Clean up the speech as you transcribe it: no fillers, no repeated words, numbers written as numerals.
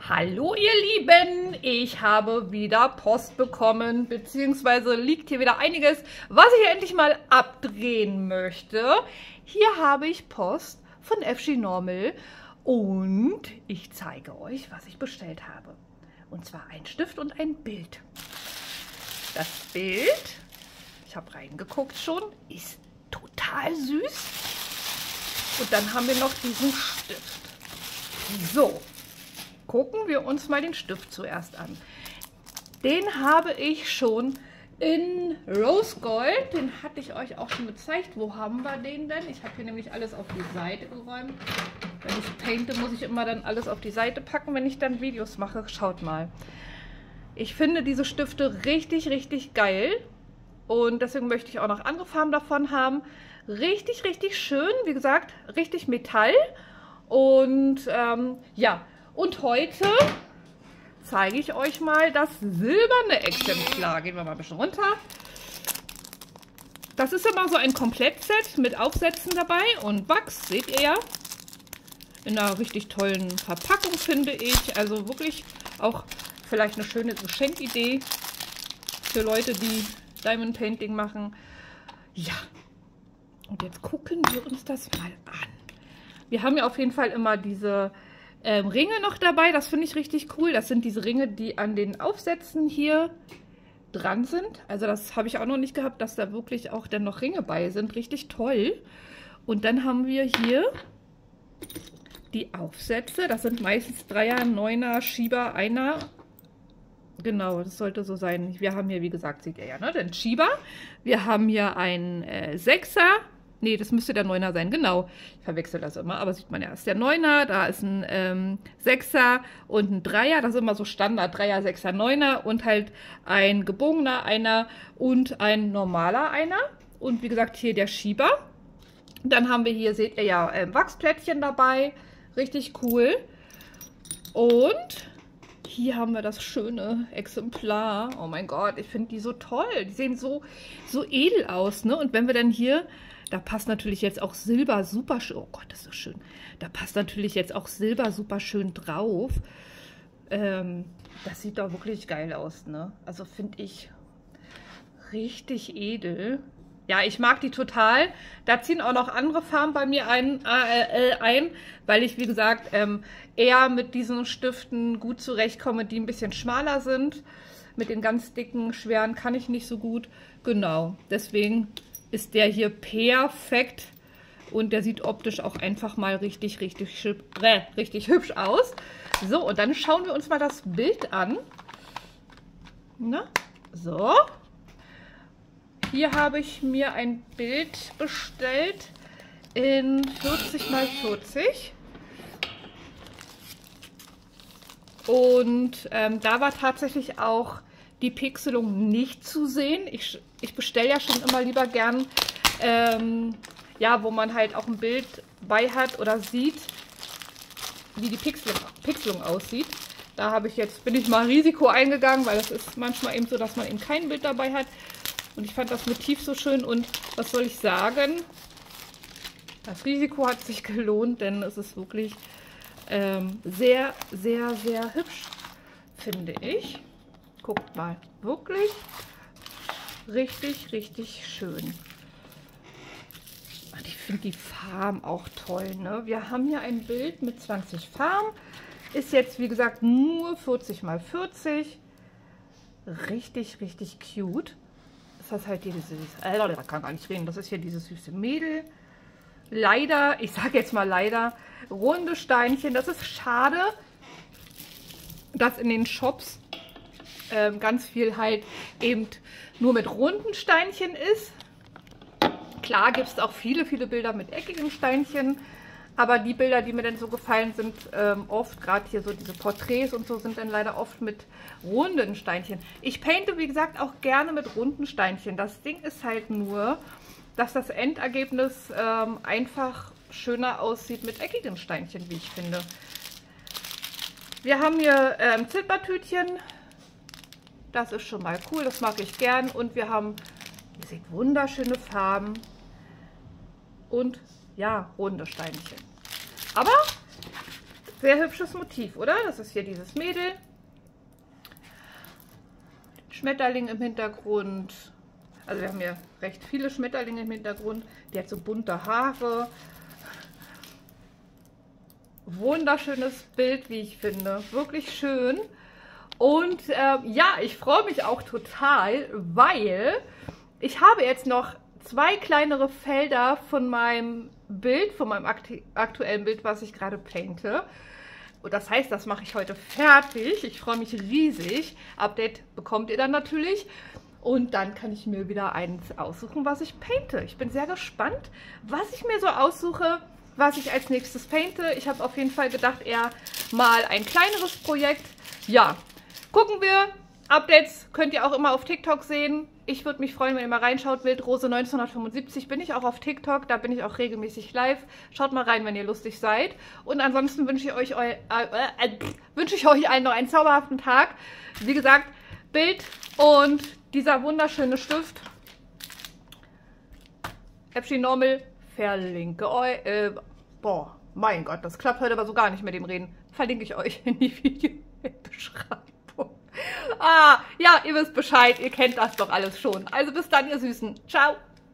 Hallo ihr Lieben, ich habe wieder Post bekommen, beziehungsweise liegt hier wieder einiges, was ich endlich mal abdrehen möchte. Hier habe ich Post von FG Normal und ich zeige euch, was ich bestellt habe. Und zwar ein Stift und ein Bild. Das Bild, ich habe reingeguckt schon, ist total süß. Und dann haben wir noch diesen Stift. So. Gucken wir uns mal den Stift zuerst an. Den habe ich schon in Rose Gold. Den hatte ich euch auch schon gezeigt. Wo haben wir den denn? Ich habe hier nämlich alles auf die Seite geräumt. Wenn ich painte, muss ich immer dann alles auf die Seite packen, wenn ich dann Videos mache. Schaut mal. Ich finde diese Stifte richtig, richtig geil. Und deswegen möchte ich auch noch andere Farben davon haben. Richtig, richtig schön. Wie gesagt, richtig Metall. Und ja. Und heute zeige ich euch mal das silberne Exemplar. Gehen wir mal ein bisschen runter. Das ist immer so ein Komplettset mit Aufsätzen dabei und Wachs, seht ihr ja. In einer richtig tollen Verpackung, finde ich. Also wirklich auch vielleicht eine schöne Geschenkidee für Leute, die Diamond Painting machen. Ja, und jetzt gucken wir uns das mal an. Wir haben ja auf jeden Fall immer diese Ringe noch dabei, das finde ich richtig cool. Das sind diese Ringe, die an den Aufsätzen hier dran sind. Also das habe ich auch noch nicht gehabt, dass da wirklich auch dann noch Ringe bei sind. Richtig toll. Und dann haben wir hier die Aufsätze. Das sind meistens 3er, 9er, Schieber, 1er. Genau, das sollte so sein. Wir haben hier, wie gesagt, seht ihr ja, ne, den Schieber. Wir haben hier einen 6er. Nee, das müsste der 9er sein, genau. Ich verwechsel das immer, aber sieht man ja. Das ist der 9er, da ist ein 6er und ein 3er. Das ist immer so Standard, 3er, 6er, 9er und halt ein gebogener Einer und ein normaler Einer. Und wie gesagt, hier der Schieber. Dann haben wir hier, seht ihr ja, Wachsplättchen dabei. Richtig cool. Und hier haben wir das schöne Exemplar. Oh mein Gott, ich finde die so toll. Die sehen so edel aus, ne? Und wenn wir dann hier... Da passt natürlich jetzt auch Silber super schön. Oh Gott, das ist so schön. Da passt natürlich jetzt auch Silber super schön drauf. Das sieht doch wirklich geil aus, ne? Also finde ich richtig edel. Ja, ich mag die total. Da ziehen auch noch andere Farben bei mir ein, weil ich, wie gesagt, eher mit diesen Stiften gut zurechtkomme, die ein bisschen schmaler sind. Mit den ganz dicken, schweren kann ich nicht so gut. Genau, deswegen ist der hier perfekt und der sieht optisch auch einfach mal richtig hübsch aus. So, und dann schauen wir uns mal das Bild an. Na, so. Hier habe ich mir ein Bild bestellt in 40 x 40. Und da war tatsächlich auch die Pixelung nicht zu sehen. Ich bestelle ja schon immer lieber gern, ja, wo man halt auch ein Bild bei hat oder sieht, wie die Pixelung aussieht. Da habe ich jetzt, bin ich mal Risiko eingegangen, weil das ist manchmal eben so, dass man eben kein Bild dabei hat. Und ich fand das Motiv so schön und was soll ich sagen? Das Risiko hat sich gelohnt, denn es ist wirklich sehr, sehr, sehr hübsch, finde ich. Guckt mal, wirklich richtig, richtig schön. Und ich finde die Farben auch toll, ne? Wir haben hier ein Bild mit 20 Farben. Ist jetzt, wie gesagt, nur 40 x 40. Richtig, richtig cute. Das ist halt hier dieses, da kann gar nicht reden, das ist hier dieses süße Mädel. Leider, ich sage jetzt mal leider, runde Steinchen. Das ist schade, dass in den Shops ganz viel halt eben nur mit runden Steinchen ist. Klar gibt es auch viele, viele Bilder mit eckigen Steinchen, aber die Bilder, die mir dann so gefallen, sind oft, gerade hier so diese Porträts und so, sind dann leider oft mit runden Steinchen. Ich painte, wie gesagt, auch gerne mit runden Steinchen. Das Ding ist halt nur, dass das Endergebnis einfach schöner aussieht mit eckigen Steinchen, wie ich finde. Wir haben hier Zippertütchen. Das ist schon mal cool, das mag ich gern. Und wir haben, ihr seht, wunderschöne Farben und ja, runde Steinchen. Aber Sehr hübsches Motiv, oder? Das ist hier dieses Mädel. Schmetterling im Hintergrund. Also wir haben hier recht viele Schmetterlinge im Hintergrund. Die hat so bunte Haare. Wunderschönes Bild, wie ich finde. Wirklich schön. Und ja, ich freue mich auch total, weil ich habe jetzt noch 2 kleinere Felder von meinem Bild, von meinem aktuellen Bild, was ich gerade painte. Und das heißt, das mache ich heute fertig. Ich freue mich riesig. Update bekommt ihr dann natürlich. Und dann kann ich mir wieder eins aussuchen, was ich painte. Ich bin sehr gespannt, was ich mir so aussuche, was ich als nächstes painte. Ich habe auf jeden Fall gedacht, eher mal ein kleineres Projekt. Ja, gucken wir. Updates könnt ihr auch immer auf TikTok sehen. Ich würde mich freuen, wenn ihr mal reinschaut. Wildrose 1975 bin ich auch auf TikTok. Da bin ich auch regelmäßig live. Schaut mal rein, wenn ihr lustig seid. Und ansonsten wünsche ich euch allen noch einen zauberhaften Tag. Wie gesagt, Bild und dieser wunderschöne Stift. Epstein Normal verlinke euch. Boah, mein Gott, das klappt heute aber so gar nicht mit dem Reden. Verlinke ich euch in die Videobeschreibung. Ah, ja, ihr wisst Bescheid, ihr kennt das doch alles schon. Also bis dann, ihr Süßen. Ciao.